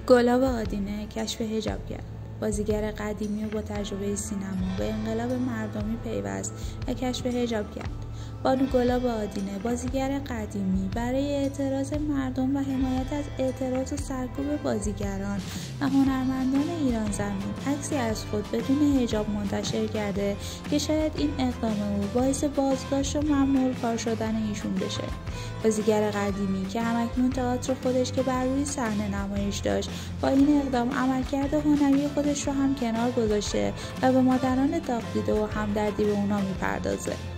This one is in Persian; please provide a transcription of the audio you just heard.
گلاب آدینه کشف حجاب کرد. بازیگر قدیمی و با تجربه سینما به انقلاب مردمی پیوست و کشف حجاب کرد. بانو گلاب آدینه، بازیگر قدیمی، برای اعتراض مردم و حمایت از اعتراض و سرکوب بازیگران و هنرمندان ایران زمین عکسی از خود بدون حجاب منتشر کرده که شاید این اقدام او باعث بازداشت و ممنوع کار شدن ایشون بشه. بازیگر قدیمی که همکنون تئاتر خودش که بر روی صحنه نمایش داشت، با این اقدام عملکرد هنری خودش رو هم کنار گذاشته و به مادران داغ دیده و همدردی به اونا میپردازه.